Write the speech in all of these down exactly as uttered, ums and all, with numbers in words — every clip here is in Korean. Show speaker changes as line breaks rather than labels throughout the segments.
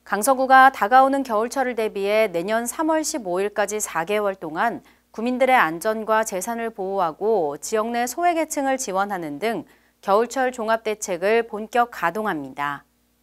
강서구가 다가오는 겨울철을 대비해 내년 삼월 십오일까지 사 개월 동안 구민들의 안전과 재산을 보호하고 지역 내 소외계층을 지원하는 등 겨울철 종합대책을 본격 가동합니다.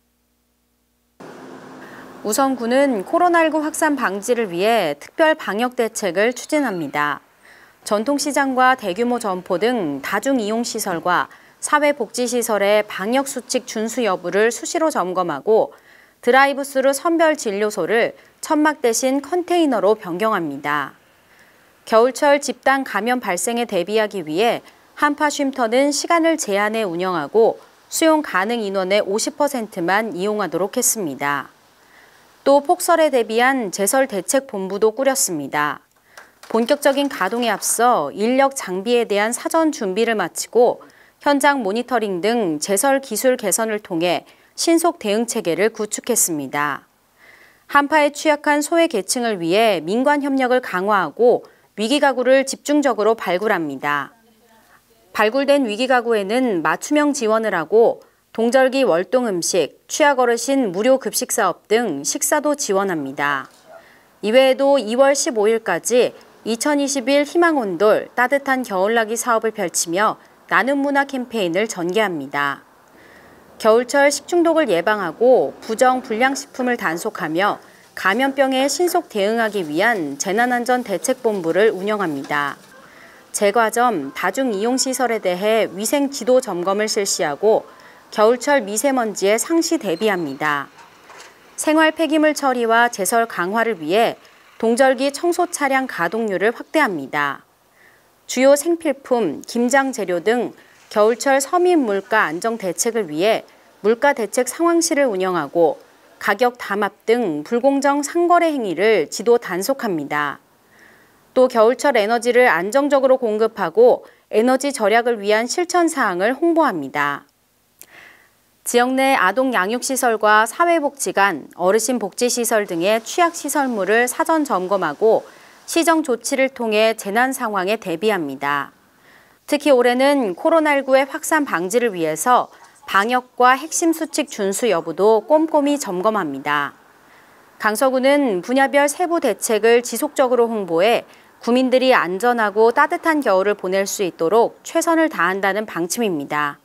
우선 구는 코로나십구 확산 방지를 위해 특별 방역 대책을 추진합니다. 전통시장과 대규모 점포 등 다중이용시설과 사회복지시설의 방역수칙 준수 여부를 수시로 점검하고 드라이브스루 선별 진료소를 천막 대신 컨테이너로 변경합니다. 겨울철 집단 감염 발생에 대비하기 위해 한파 쉼터는 시간을 제한해 운영하고 수용 가능 인원의 오십 퍼센트만 이용하도록 했습니다. 또 폭설에 대비한 제설 대책 본부도 꾸렸습니다. 본격적인 가동에 앞서 인력 장비에 대한 사전 준비를 마치고 현장 모니터링 등 제설 기술 개선을 통해 신속 대응 체계를 구축했습니다. 한파에 취약한 소외 계층을 위해 민관 협력을 강화하고 위기가구를 집중적으로 발굴합니다. 발굴된 위기가구에는 맞춤형 지원을 하고 동절기 월동음식, 취약어르신 무료 급식 사업 등 식사도 지원합니다. 이외에도 이월 십오일까지 이천이십일 희망온돌 따뜻한 겨울나기 사업을 펼치며 나눔 문화 캠페인을 전개합니다. 겨울철 식중독을 예방하고 부정 불량식품을 단속하며 감염병에 신속 대응하기 위한 재난안전대책본부를 운영합니다. 제과점, 다중이용시설에 대해 위생 지도 점검을 실시하고 겨울철 미세먼지에 상시 대비합니다. 생활 폐기물 처리와 제설 강화를 위해 동절기 청소 차량 가동률을 확대합니다. 주요 생필품, 김장 재료 등 겨울철 서민 물가 안정 대책을 위해 물가 대책 상황실을 운영하고 가격 담합 등 불공정 상거래 행위를 지도 단속합니다. 또 겨울철 에너지를 안정적으로 공급하고 에너지 절약을 위한 실천 사항을 홍보합니다. 지역 내 아동 양육시설과 사회복지관, 어르신 복지시설 등의 취약시설물을 사전 점검하고 시정 조치를 통해 재난 상황에 대비합니다. 특히 올해는 코로나십구의 확산 방지를 위해서 방역과 핵심 수칙 준수 여부도 꼼꼼히 점검합니다. 강서구는 분야별 세부 대책을 지속적으로 홍보해 구민들이 안전하고 따뜻한 겨울을 보낼 수 있도록 최선을 다한다는 방침입니다.